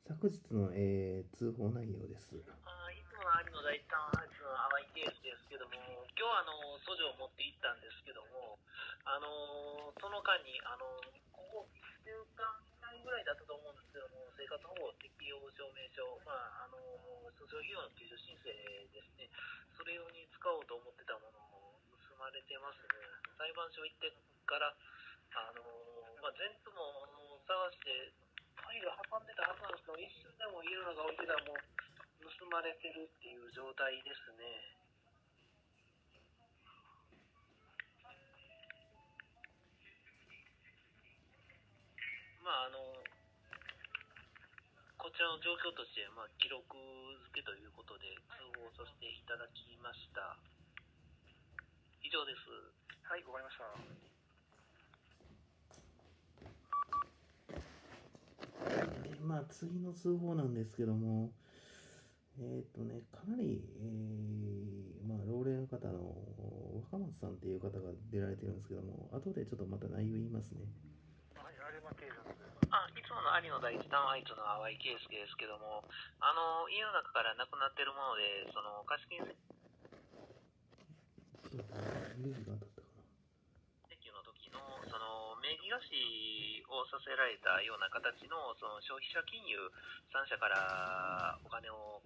昨日の、通報内容です。 いつもの有野第一単発の淡いケースですけども、今日は訴状を持って行ったんですけども、その間にここ1週間以内ぐらいだったと思うんですけども、生活保護適用証明書、訴訟費用の救助申請ですね、それ用に使おうと思ってたものを盗まれてますね。裁判所行ってから、前日も探して、ファイル運んでたはずなんですけど、一瞬でも家の中置いてたらもう盗まれてるっていう状態ですね。こちらの状況として、記録付けということで通報させていただきました。以上です。 はい、わかりました。 次の通報なんですけども、かなり、老齢の方の若松さんっていう方が出られてるんですけども、後でちょっとまた内容言いますね。 はい、有馬警察です。 いつもの有野第一単愛知の淡井圭介ですけども、家の中からなくなってるもので、貸金請求の時の名義貸しをさせられたような形の消費者金融3社からお金を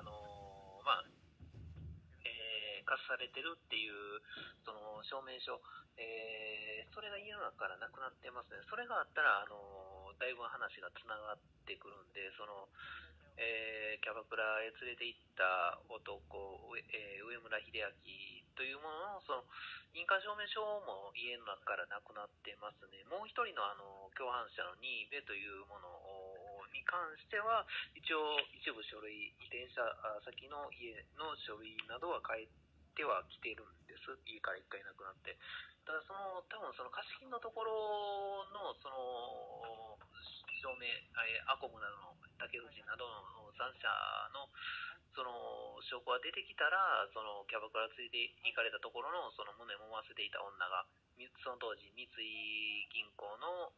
貸されてるっていうその証明書、それが家の中からなくなってますね。それがあったらだいぶ話がつながってくるんで、キャバクラへ連れて行った男、上村秀明というものの印鑑証明書も家の中からなくなってますね。もう一人の共犯者の新部というものに関しては一応一部書類、移転した先の家の書類などは返ってはきてるんです。家から一回なくなって。ただ多分貸金のところの証明、アコムなどの竹内などの3社の証拠が出てきたら、キャバクラ連れて行かれたところの胸揉ませていた女が、その当時三井銀行の、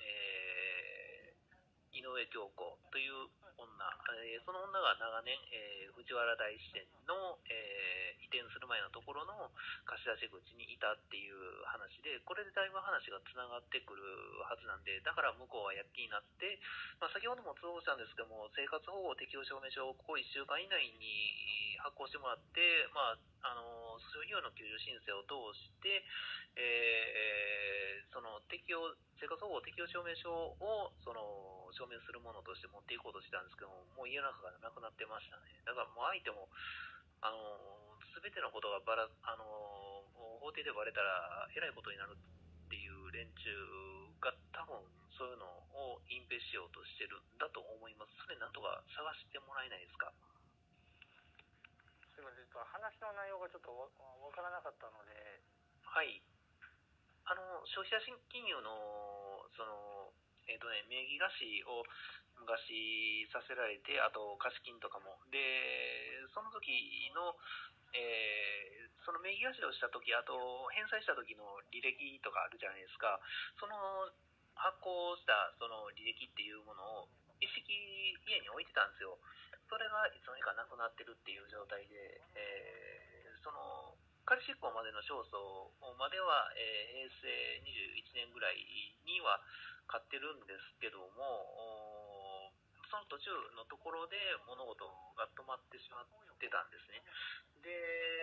井上京子という女、その女が長年、藤原大支店の、移転する前のところの貸し出し口にいたっていう話で、これでだいぶ話がつながってくるはずなんで、だから向こうは躍起になって、先ほども通報したんですけども、生活保護適用証明書をここ1週間以内に発行してもらって、訴訟費用の救助申請を通して、生活保護適用証明書を証明するものとして持っていこうとしたんですけども、もう家の中からなくなってましたね。だからもう相手も全てのことが法廷でバレたらえらいことになるっていう連中が多分そういうのを隠蔽しようとしてるんだと思います。それなんとか探してもらえないですか。 すみません、話の内容がちょっとわからなかったので。 はい。消費者金融の名義貸しを昔させられて、あと貸金とかもで、その時のその名義貸しをした時、あと返済した時の履歴とかあるじゃないですか。その発行したその履歴っていうものを一式家に置いてたんですよ。それがいつの間にかなくなってるっていう状態で、仮執行までの勝訴までは、平成21年ぐらいには買ってるんですけども、その途中のところで物事が止まってしまってたんですね。で、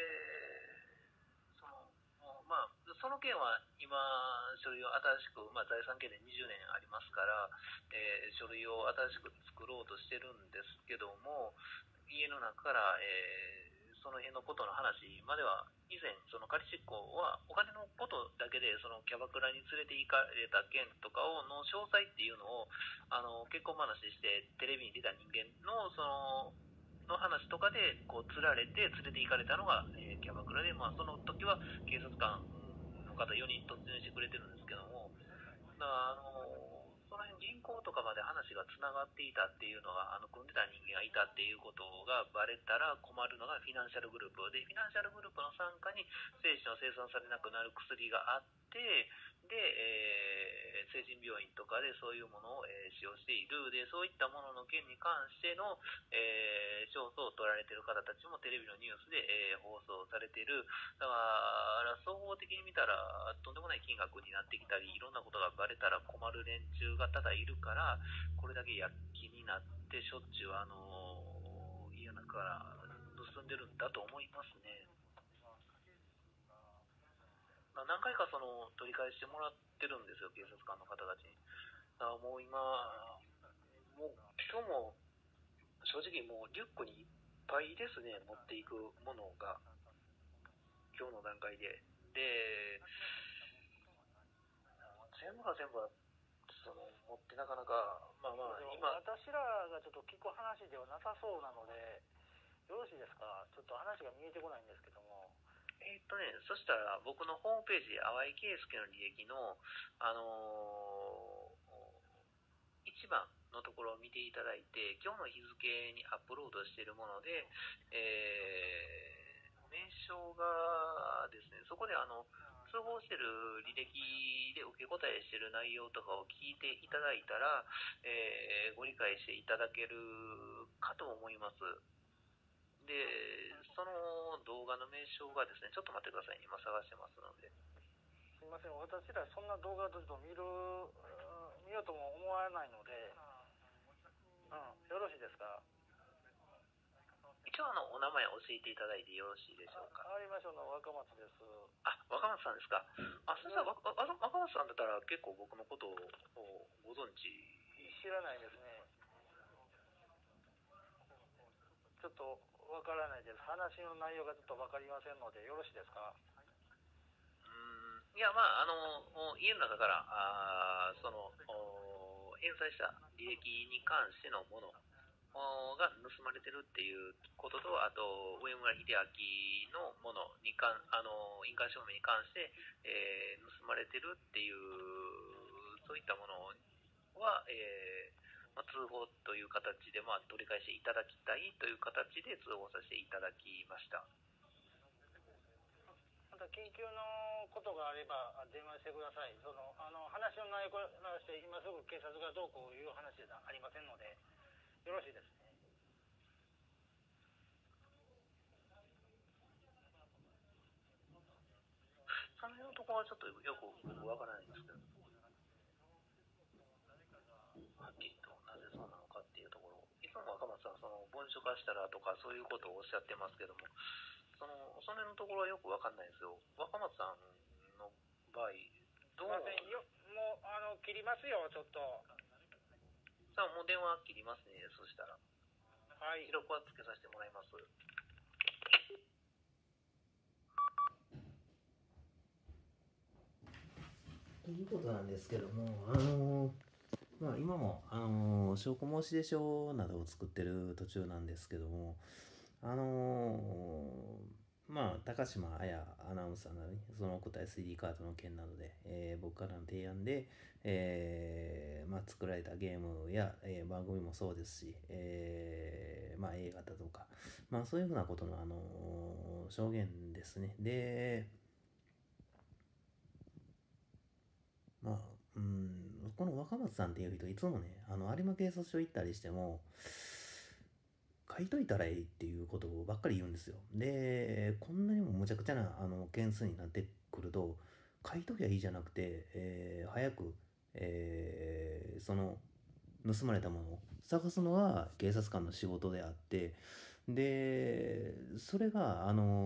その件は今、書類を新しく、財産権で20年ありますから、書類を新しく作ろうとしてるんですけども、家の中から、その辺のことの話までは、以前、仮執行はお金のことだけで、キャバクラに連れて行かれた件とかの詳細っていうのを、結婚話してテレビに出た人間の、の話とかで釣られて連れて行かれたのが、キャバクラで、その時は警察官の方4人突入してくれてるんですけども、その辺銀行とかまで話がつながっていたっていうのが組んでた人間がいたっていうことがバレたら困るのがフィナンシャルグループで、フィナンシャルグループの傘下に精子の生産されなくなる薬があって、で、成人病院とかでそういうものを、使用している。で、そういったものの件に関しての、勝訴を取られている方たちもテレビのニュースで、放送されている。だから、総合的に見たら、とんでもない金額になってきたり、いろんなことがバレたら困る連中がただいるから、これだけ躍起になってしょっちゅう、家の中から盗んでるんだと思いますね。何回か取り返してもらってるんですよ、警察官の方たちに。だからもう今、もう今日も正直もうリュックにいっぱいですね、持っていくものが、今日の段階で。で、全部が全部持ってなかなか、まあまあ、今、 私らがちょっと聞く話ではなさそうなので、よろしいですか？ちょっと話が見えてこないんですけども。 そしたら僕のホームページ、淡井圭介の履歴の、1番のところを見ていただいて、今日の日付にアップロードしているもので、名称がですね、そこで通報している履歴で受け答えしている内容とかを聞いていただいたら、ご理解していただけるかと思います。で、その動画の名称がですね、ちょっと待ってくださいね、今探してますので。 すみません、私らそんな動画ちょっと見ようとも思わないので、よろしいですか？ 一応お名前教えていただいてよろしいでしょうか。 ありましょうの若松です。 若松さんですか。そしたら若松さんだったら結構僕のことをご存知。 知らないですね。ちょっとわからないです。話の内容がちょっとわかりませんのでよろしいですか？ いや、まあ、家の中から、返済した履歴に関してのものが盗まれてるっていうことと、あと、上村秀明のものに印鑑証明に関して、盗まれてるっていう、そういったものは、通報という形で、取り返していただきたいという形で通報させていただきました。 また緊急のことがあれば電話してください。話の内容からして今すぐ警察がどうこういう話ではありませんのでよろしいですね。 その辺のところはちょっとよくわからないんですけど、はっきりとなぜそうなのかっていうところ、いつも若松さん文書化したらとかそういうことをおっしゃってますけども、その辺のところはよくわかんないですよ。若松さんの場合どう？ すいませんよ、もう切りますよ。ちょっとさあもう電話切りますね。そしたらはい記録はつけさせてもらいます。 ということなんですけども、今も、証拠申し出書などを作ってる途中なんですけども、高島彩アナウンサーがね、その送った SD カードの件などで、僕からの提案で、作られたゲームや、番組もそうですし、映画だとか、そういうふうなことの、証言ですね。で、この若松さんっていう人、いつもね、有馬警察署行ったりしても、書いといたらいいっていうことばっかり言うんですよ。で、こんなにもむちゃくちゃな件数になってくると、書いときゃいいじゃなくて、早く、その盗まれたものを探すのが警察官の仕事であって、で、それが、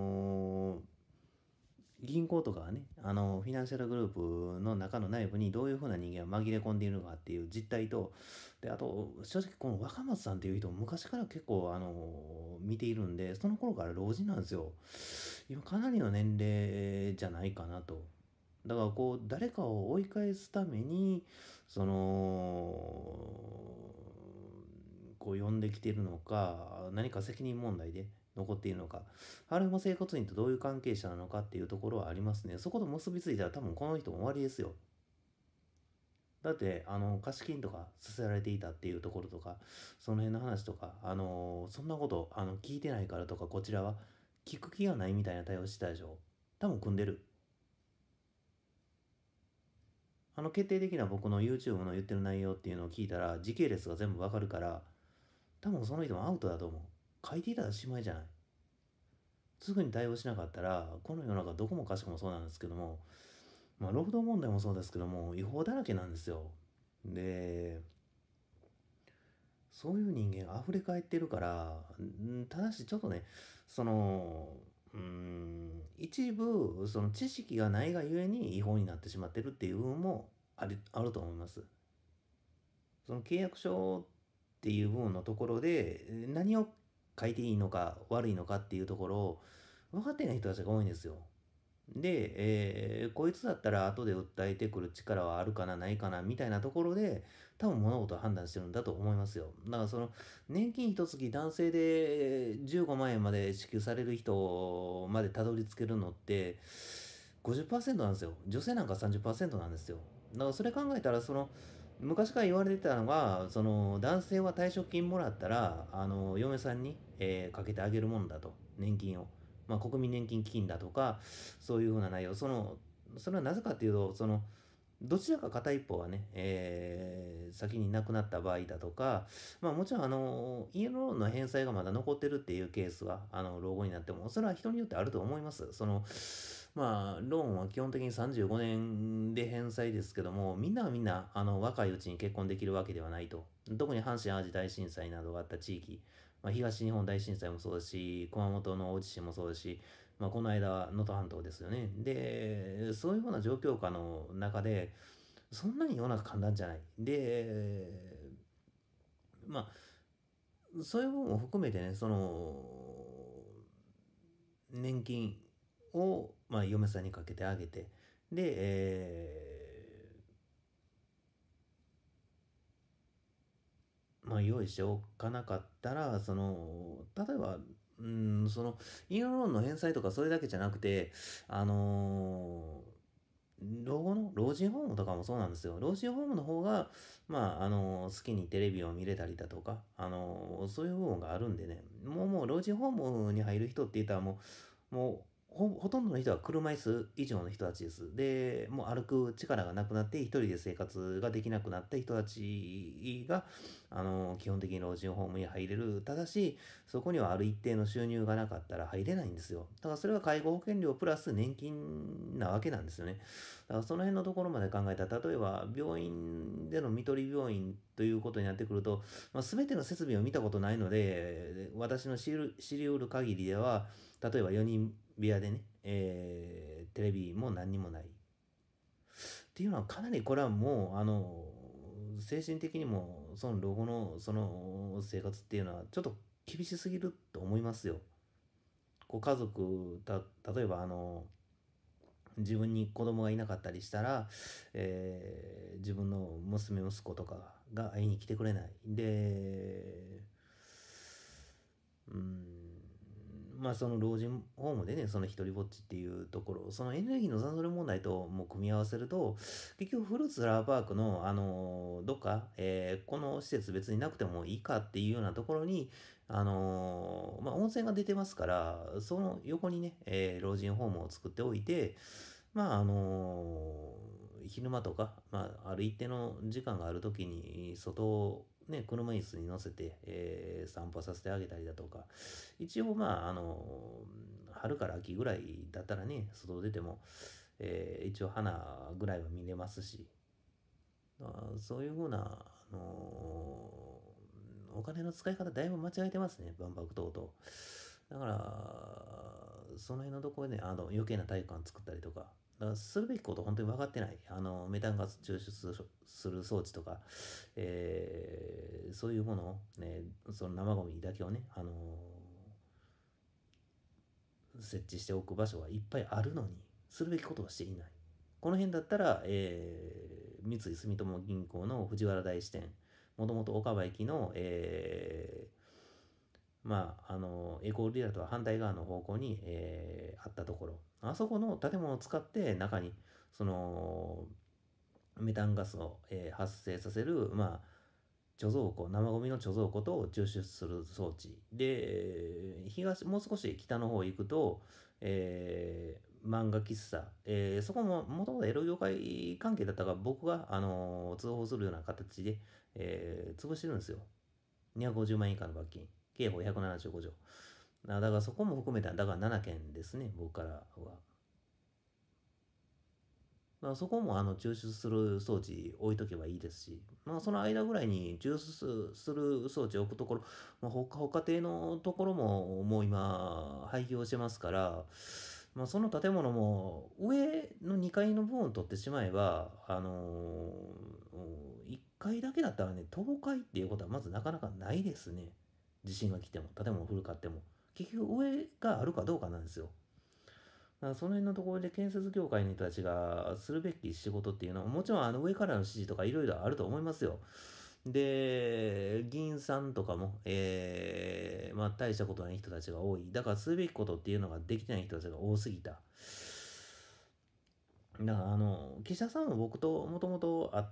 銀行とかね、フィナンシャルグループの中の内部にどういうふうな人間が紛れ込んでいるのかっていう実態と、で、あと、正直この若松さんっていう人も昔から結構、見ているんで、その頃から老人なんですよ。今かなりの年齢じゃないかなと。だからこう、誰かを追い返すために、こう呼んできているのか、何か責任問題で残っているのか、あれも整骨院とどういう関係者なのかっていうところはありますね。そこと結びついたら多分この人も終わりですよ。だって、貸金とかさせられていたっていうところとか、その辺の話とか、そんなこと、聞いてないからとか、こちらは聞く気がないみたいな対応してたでしょ。多分組んでる。 決定的な僕の YouTube の言ってる内容っていうのを聞いたら時系列が全部わかるから、多分その人もアウトだと思う。書いていたらしまいじゃない。すぐに対応しなかったら、この世の中どこもかしこもそうなんですけども、労働問題もそうですけども、違法だらけなんですよ。で、そういう人間溢れ返ってるから、ただしちょっとね、その、一部、その知識がないがゆえに違法になってしまってるっていう部分もあると思います。その契約書っていう部分のところで、何を書いていいのか悪いのかっていうところを分かってない人たちが多いんですよ。で、こいつだったら後で訴えてくる力はあるかなないかなみたいなところで多分物事を判断してるんだと思いますよ。だからその年金一月男性で15万円まで支給される人までたどり着けるのって50%なんですよ。女性なんか30%なんですよ。だからそれ考えたら昔から言われてたのが、その男性は退職金もらったら嫁さんに、かけてあげるものだと、年金を。国民年金基金だとか、そういうふうな内容。それはなぜかっていうと、どちらか片一方はね、先に亡くなった場合だとか、もちろん家のローンの返済がまだ残ってるっていうケースは老後になっても、それは人によってあると思います。ローンは基本的に35年で返済ですけども、みんながみんな若いうちに結婚できるわけではないと。特に阪神・淡路大震災などがあった地域、東日本大震災もそうですし、熊本の大地震もそうですし、この間、能登半島ですよね。で、そういうふうな状況下の中で、そんなに世の中簡単じゃない。で、まそういう部分を含めてね、年金を、嫁さんにかけてあげて、で、用意しておかなかったら、例えば、家のローンの返済とかそれだけじゃなくて、老後の老人ホームとかもそうなんですよ。老人ホームの方が、好きにテレビを見れたりだとか、そういう部分があるんでね、もう老人ホームに入る人って言ったらもうほとんどの人は車椅子以上の人たちです。で、もう歩く力がなくなって一人で生活ができなくなった人たちが、基本的に老人ホームに入れる。ただし、そこにはある一定の収入がなかったら入れないんですよ。だからそれは介護保険料プラス年金なわけなんですよね。だからその辺のところまで考えたら、例えば病院での看取り病院ということになってくると、全ての設備を見たことないので、私の知り得る限りでは、例えば4人部屋でね、テレビも何にもない。っていうのはかなりこれはもう、精神的にも、その老後の生活っていうのはちょっと厳しすぎると思いますよ。家族、例えば自分に子供がいなかったりしたら、自分の娘息子とかが会いに来てくれない。で、その老人ホームでね、その一人ぼっちっていうところ、そのエネルギーの残存問題とも組み合わせると、結局フルーツラーパークの、どっか、この施設別になくてもいいかっていうようなところに、温泉が出てますから、その横にね、老人ホームを作っておいて、昼間とか、ある一定の時間があるときに、外をね、車椅子に乗せて、散歩させてあげたりだとか、一応春から秋ぐらいだったらね、外出ても、一応花ぐらいは見れますし、そういうふうな、お金の使い方だいぶ間違えてますね、万博等々。だから、その辺のところで、ね、余計な体育館作ったりとか、だからするべきこと本当に分かってない。メタンガス抽出する装置とか、そういうものを、ね、その生ゴミだけをね、設置しておく場所がいっぱいあるのに、するべきことはしていない。この辺だったら、三井住友銀行の藤原大支店、もともと岡場駅の、エコールリラとは反対側の方向に、あったところ、あそこの建物を使って中にメタンガスを、発生させる、貯蔵庫、生ゴミの貯蔵庫と抽出する装置で、もう少し北の方へ行くと、 漫画喫茶、そこももともとエロ業界関係だったから僕が、通報するような形で、潰してるんですよ。250万円以下の罰金。刑法175条。だからそこも含めた、だから7件ですね、僕からは。そこも抽出する装置置いとけばいいですし、その間ぐらいに抽出する装置を置くところ、他邸のところももう今廃業してますから、その建物も上の2階の部分を取ってしまえば、1階だけだったらね、倒壊っていうことはまずなかなかないですね。地震が来ても、建物古かっても。結局上があるかどうかなんですよ。だからその辺のところで建設業界の人たちがするべき仕事っていうのは、もちろん上からの指示とかいろいろあると思いますよ。で、議員さんとかも、大したことない人たちが多い。だからするべきことっていうのができてない人たちが多すぎた。だから岸田さんも僕ともともと会って、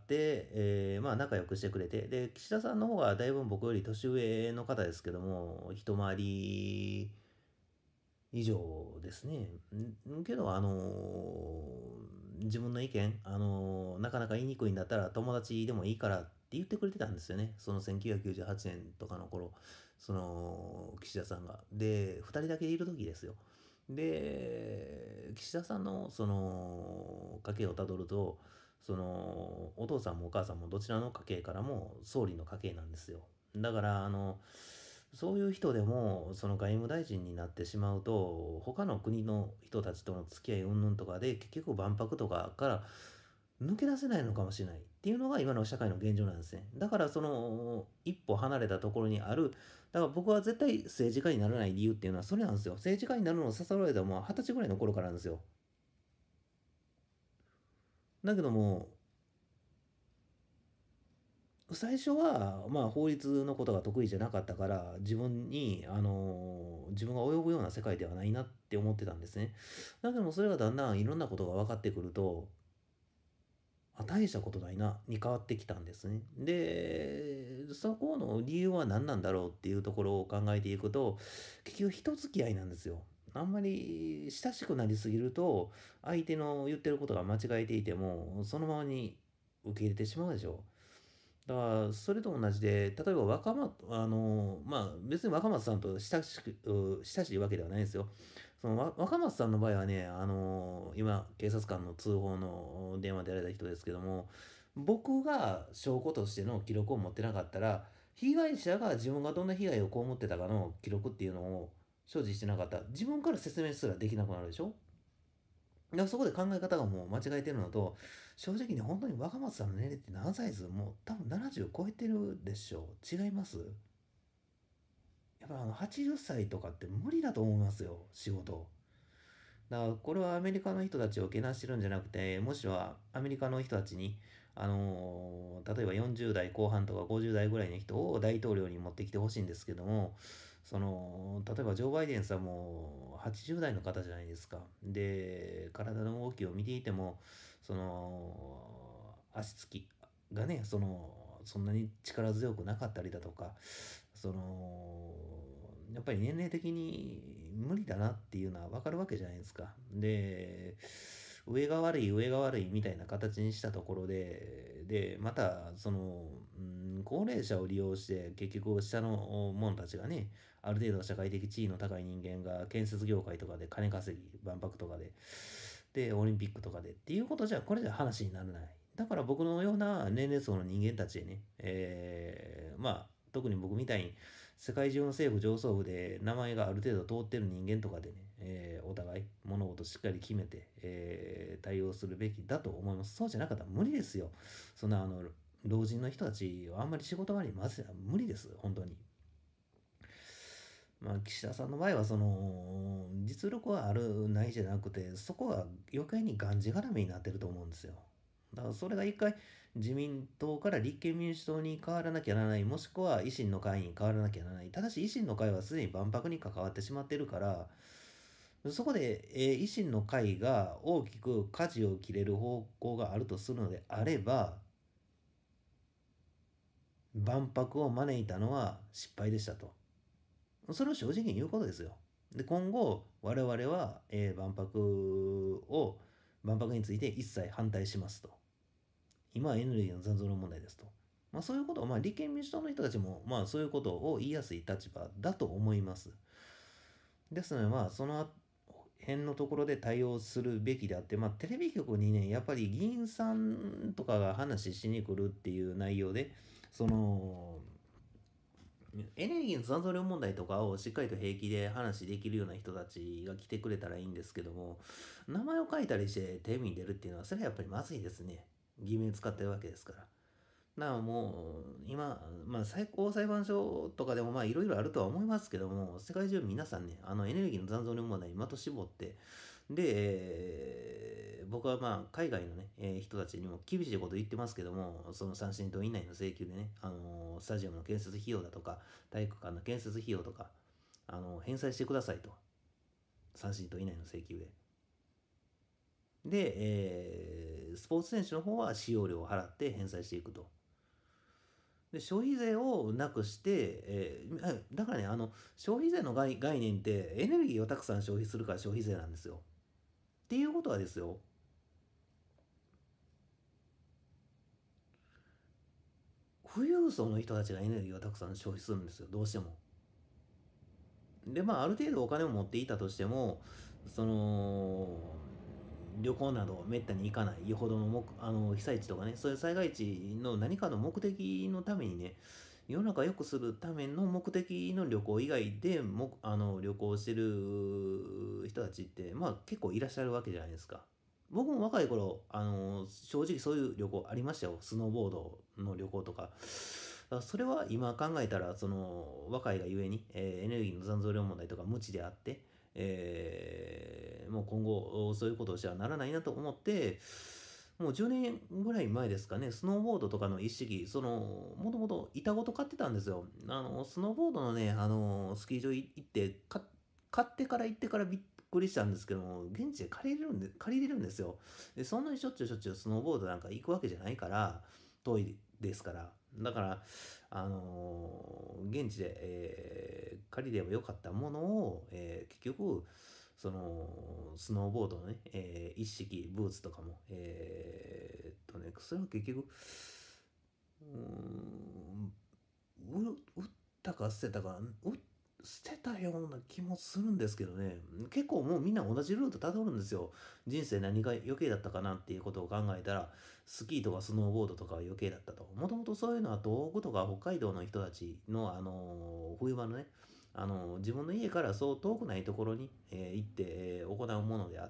仲良くしてくれて、で、岸田さんの方がだいぶ僕より年上の方ですけども、一回り以上ですね。けど、自分の意見、なかなか言いにくいんだったら友達でもいいからって言ってくれてたんですよね。その1998年とかの頃、岸田さんが。で、2人だけいる時ですよ。で、岸田さんの、家系をたどると、お父さんもお母さんもどちらの家系からも総理の家系なんですよ。だから、そういう人でもその外務大臣になってしまうと他の国の人たちとの付き合い云々とかで結局万博とかから抜け出せないのかもしれないっていうのが今の社会の現状なんですね。だからその一歩離れたところにある、だから僕は絶対政治家にならない理由っていうのはそれなんですよ。政治家になるのを誘われたのは20歳ぐらいの頃からなんですよ。だけども最初は法律のことが得意じゃなかったから自分が泳ぐような世界ではないなって思ってたんですね。だけどもそれがだんだんいろんなことが分かってくると大したことないなに変わってきたんですね。でそこの理由は何なんだろうっていうところを考えていくと結局人付き合いなんですよ。あんまり親しくなりすぎると相手の言ってることが間違えていてもそのままに受け入れてしまうでしょ。だからそれと同じで、例えば別に若松さんと親しいわけではないんですよ。若松さんの場合はね、今、警察官の通報の電話でやられた人ですけども、僕が証拠としての記録を持ってなかったら、被害者が自分がどんな被害を被ってたかの記録っていうのを所持してなかったら、自分から説明すらできなくなるでしょ。だからそこで考え方がもう間違えてるのと、正直に本当に若松さんの年齢って何歳です？もう多分70超えてるでしょう。違います？やっぱ80歳とかって無理だと思いますよ、仕事。だからこれはアメリカの人たちをけなしてるんじゃなくて、もしはアメリカの人たちに、例えば40代後半とか50代ぐらいの人を大統領に持ってきてほしいんですけども、例えばジョー・バイデンさんも80代の方じゃないですか。で、体の動きを見ていても、足つきがね、そんなに力強くなかったりだとか、やっぱり年齢的に無理だなっていうのはわかるわけじゃないですか。で、上が悪いみたいな形にしたところで、また、高齢者を利用して、結局、下の者たちがね、ある程度社会的地位の高い人間が建設業界とかで金稼ぎ、万博とかで、オリンピックとかでっていうことじゃ、これじゃ話にならない。だから僕のような年齢層の人間たちでね、特に僕みたいに世界中の政府上層部で名前がある程度通ってる人間とかでね、お互い物事をしっかり決めて、対応するべきだと思います。そうじゃなかったら無理ですよ。そんな老人の人たちはあんまり仕事場に混ぜたら無理です。本当に。岸田さんの場合は、実力はある、ないじゃなくて、そこは余計にがんじがらめになってると思うんですよ。だからそれが一回自民党から立憲民主党に変わらなきゃならない、もしくは維新の会に変わらなきゃならない。ただし維新の会はすでに万博に関わってしまってるから、そこで、維新の会が大きく舵を切れる方向があるとするのであれば、万博を招いたのは失敗でしたと。それを正直に言うことですよ。 で今後我々は、万博について一切反対しますと。今はエネルギーの残存量問題ですと。そういうことを、立憲民主党の人たちも、そういうことを言いやすい立場だと思います。ですので、その辺のところで対応するべきであって、テレビ局にね、やっぱり議員さんとかが話しに来るっていう内容で、エネルギーの残存量問題とかをしっかりと平気で話できるような人たちが来てくれたらいいんですけども、名前を書いたりしてテレビに出るっていうのは、それはやっぱりまずいですね。偽名使ってるわけですから。だからもう、今、最高裁判所とかでもいろいろあるとは思いますけども、世界中皆さんね、エネルギーの残存量問題に的絞って、で、僕は海外のね、人たちにも厳しいこと言ってますけども、その3審等以内の請求でね、スタジアムの建設費用だとか、体育館の建設費用とか、返済してくださいと。3審等以内の請求で。で、スポーツ選手の方は使用料を払って返済していくと。で消費税をなくして、だからね、消費税の概念ってエネルギーをたくさん消費するから消費税なんですよ。っていうことはですよ、富裕層の人たちがエネルギーをたくさん消費するんですよ、どうしても。で、ある程度お金を持っていたとしても、その、旅行などめったに行かない、よほどの被災地とかね、そういう災害地の何かの目的のためにね、世の中良くするための目的の旅行以外で旅行してる人たちって、結構いらっしゃるわけじゃないですか。僕も若い頃、正直そういう旅行ありましたよ。スノーボードの旅行とか。それは今考えたら、若いがゆえに、エネルギーの残存量問題とか無知であって、もう今後そういうことをしてはならないなと思って、もう10年ぐらい前ですかね、スノーボードとかの一式、もともと板ごと買ってたんですよ。スノーボードのね、スキー場行って、買ってから行ってからびっくりしたんですけども、現地で借りれるんですよ。で、そんなにしょっちゅうスノーボードなんか行くわけじゃないから、遠いですから。だから、現地で、借りればよかったものを、結局、スノーボードのね、一式、ブーツとかも、それは結局、売ったか捨てたか、捨てたような気もするんですけどね、結構もうみんな同じルートたどるんですよ。人生何が余計だったかなっていうことを考えたら、スキーとかスノーボードとかは余計だったと。もともとそういうのは東北とか北海道の人たちの、冬場のね、自分の家からそう遠くないところに、行って、行うものであって、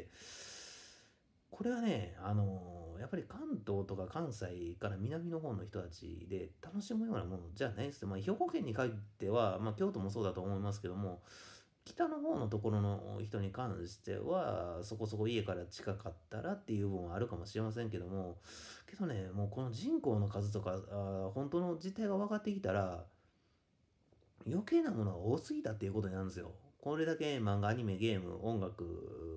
これはね、やっぱり関東とか関西から南の方の人たちで楽しむようなものじゃないですね。兵庫県に限っては、京都もそうだと思いますけども、北の方のところの人に関しては、そこそこ家から近かったらっていう部分はあるかもしれませんけども、けどね、もうこの人口の数とか、本当の実態が分かってきたら、余計なものが多すぎたっていうことになるんですよ。これだけ漫画、アニメ、ゲーム、音楽、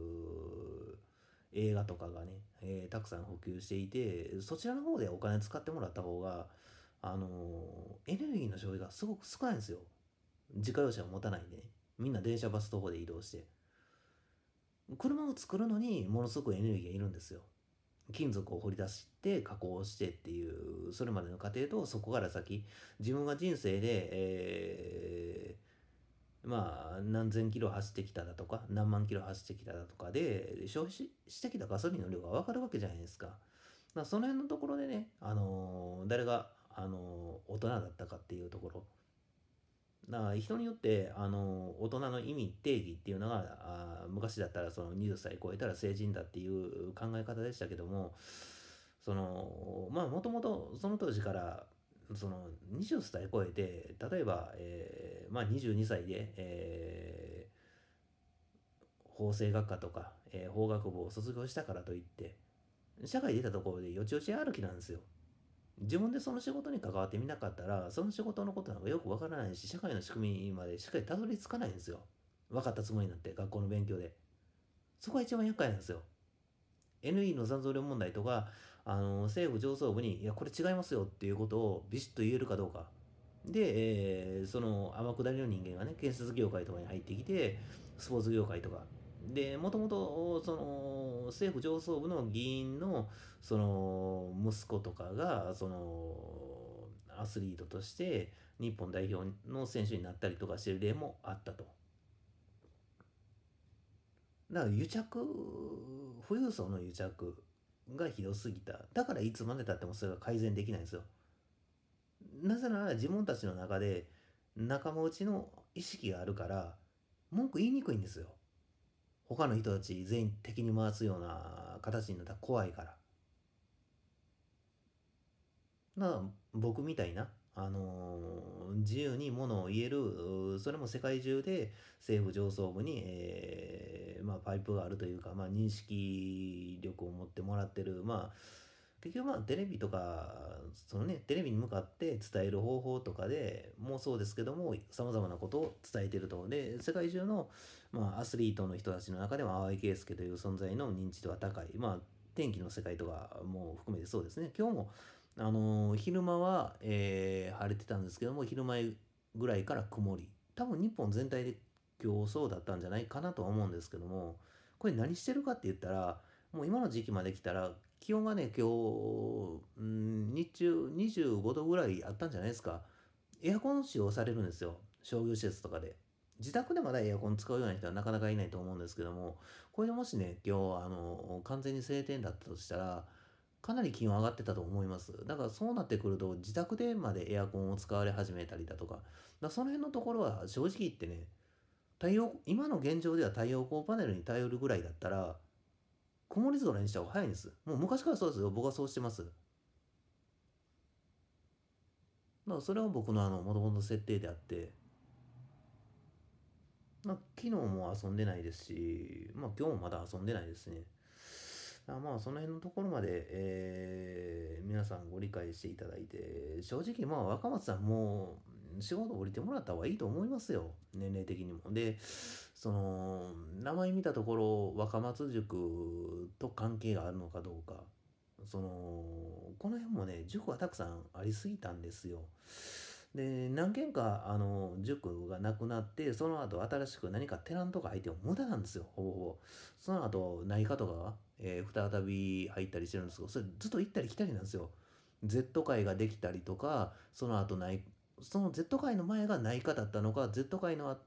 映画とかがね、たくさん普及していて、そちらの方でお金使ってもらった方が、エネルギーの消費がすごく少ないんですよ。自家用車を持たないんでね。みんな電車バス徒歩で移動して。車を作るのにものすごくエネルギーがいるんですよ。金属を掘り出して加工してっていうそれまでの過程とそこから先自分が人生で、何千キロ走ってきただとか何万キロ走ってきただとかで消費してきたガソリンの量が分かるわけじゃないですか。その辺のところでね、誰が、大人だったかっていうところ。だから人によって、大人の意味定義っていうのが昔だったらその20歳超えたら成人だっていう考え方でしたけども、もともとその当時からその20歳超えて例えば、22歳で、法政学科とか、法学部を卒業したからといって社会出たところでよちよち歩きなんですよ。自分でその仕事に関わってみなかったらその仕事のことなんかよくわからないし社会の仕組みまでしっかりたどり着かないんですよ。分かったつもりになって学校の勉強で。そこが一番厄介なんですよ。NE の残存量問題とか政府上層部にいやこれ違いますよっていうことをビシッと言えるかどうか。 で、その天下りの人間がね、建設業界とかに入ってきて、スポーツ業界とか。で、もともと、その、政府上層部の議員の、その、息子とかが、その、アスリートとして、日本代表の選手になったりとかしてる例もあったと。だから癒着、富裕層の癒着がひどすぎた。だからいつまでたってもそれが改善できないんですよ。なぜなら自分たちの中で仲間内の意識があるから文句言いにくいんですよ。他の人たち全員敵に回すような形になったら怖いから。だから僕みたいな、自由にものを言える、それも世界中で政府上層部に、まあ、パイプがあるというか、まあ、認識力を持ってもらってる、まあ、結局まあテレビとかそのねテレビに向かって伝える方法とかでもうそうですけどもさまざまなことを伝えてると。で世界中の、まあ、アスリートの人たちの中でも淡井圭介という存在の認知度は高い。まあ天気の世界とかも含めてそうですね。今日も昼間は、晴れてたんですけども昼前ぐらいから曇り。多分日本全体で今日そうだったんじゃないかなとは思うんですけども、これ何してるかって言ったらもう今の時期まで来たら気温がね、今日、日中25度ぐらいあったんじゃないですか。エアコン使用されるんですよ。商業施設とかで。自宅でまだエアコン使うような人はなかなかいないと思うんですけども、これでもしね、今日、完全に晴天だったとしたら、かなり気温上がってたと思います。だからそうなってくると、自宅でまでエアコンを使われ始めたりだとか、その辺のところは正直言ってね、今の現状では太陽光パネルに頼るぐらいだったら、曇り空にした方が早いんです。もう昔からそうですよ。僕はそうしてます。だからそれは僕の元々の設定であって、昨日も遊んでないですし、今日もまだ遊んでないですね。まあその辺のところまで、皆さんご理解していただいて、正直まあ若松さんも仕事降りてもらった方がいいと思いますよ。年齢的にも。で、その、名前見たところ若松塾と関係があるのかどうか。その、この辺もね、塾はたくさんありすぎたんですよ。で、何軒か、塾がなくなって、その後新しく何かテナントが入っても無駄なんですよ、ほぼほぼ。その後、内科とかが、再び入ったりしてるんですけど、それずっと行ったり来たりなんですよ。Z 会ができたりとか、その Z 会の前が内科だったのか、Z 会の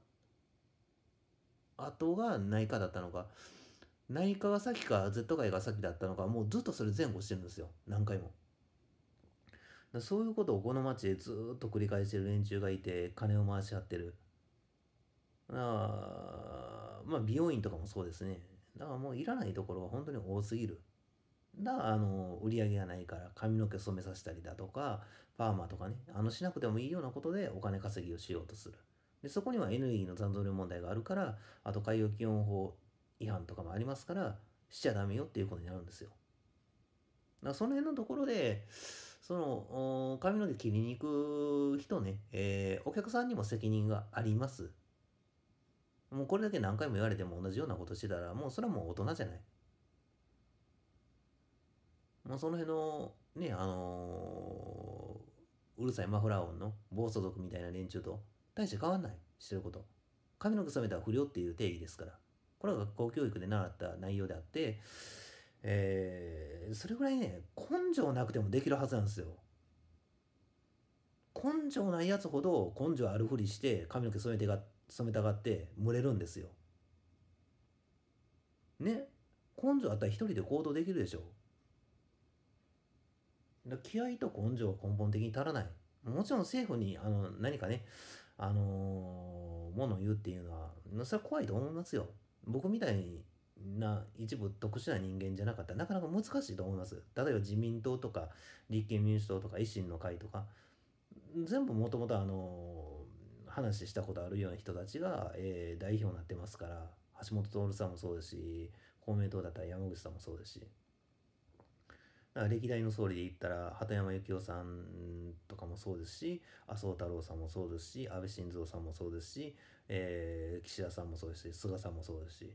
後が内科だったのか、内科が先か Z 会が先だったのか、もうずっとそれ前後してるんですよ、何回も。そういうことをこの街でずっと繰り返してる連中がいて、金を回し合ってる。まあ美容院とかもそうですね。だからもういらないところが本当に多すぎる。だから売り上げがないから髪の毛染めさせたりだとか、パーマとかね、しなくてもいいようなことでお金稼ぎをしようとする。で、そこにはエネルギーの残存量問題があるから、あと海洋気温法違反とかもありますから、しちゃダメよっていうことになるんですよ。だからその辺のところで、その髪の毛切りに行く人ね、お客さんにも責任があります。もうこれだけ何回も言われても同じようなことしてたら、もうそれはもう大人じゃない。もうその辺のね、うるさいマフラー音の暴走族みたいな連中と大して変わんない。してること。髪の毛染めたら不良っていう定義ですから。これは学校教育で習った内容であって、それぐらいね、根性なくてもできるはずなんですよ。根性ないやつほど根性あるふりして髪の毛染めたがって群れるんですよ。ね。根性あったら一人で行動できるでしょ。気合と根性は根本的に足らない。もちろん政府に何かね、ものを言うっていうのは、それは怖いと思いますよ。僕みたいな一部特殊な人間じゃなかったらなかなか難しいと思います。例えば自民党とか立憲民主党とか維新の会とか、全部もともと話したことあるような人たちが、代表になってますから、橋本徹さんもそうですし、公明党だったら山口さんもそうですし、だから歴代の総理で言ったら鳩山幸夫さんとかもそうですし、麻生太郎さんもそうですし、安倍晋三さんもそうですし、岸田さんもそうですし、菅さんもそうですし、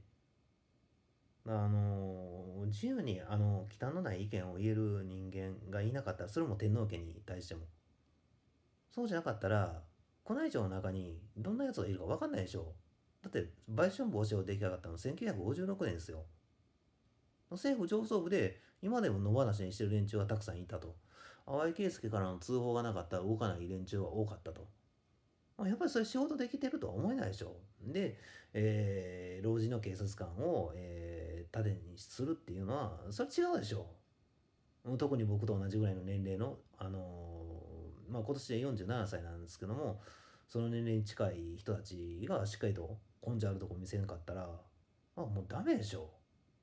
自由に忌憚のない意見を言える人間がいなかったら、それも天皇家に対してもそうじゃなかったら、宮内庁の中にどんなやつがいるか分かんないでしょ。だって、売春防止法出来上がったの1956年ですよ。政府上層部で今でも野放しにしてる連中がたくさんいたと。淡井圭介からの通報がなかったら動かない連中が多かったと。やっぱりそれ仕事できてるとは思えないでしょ。で、老人の警察官を、盾にするっていうのは、それ違うでしょ。特に僕と同じぐらいの年齢の、今年で47歳なんですけども、その年齢に近い人たちがしっかりと根性あるとこ見せんかったら、もうダメでしょ。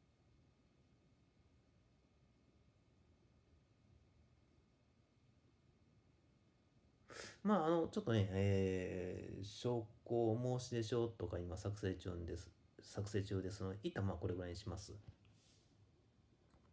ちょっとね、証拠申し出書とか今作成中ですので、一旦これぐらいにします。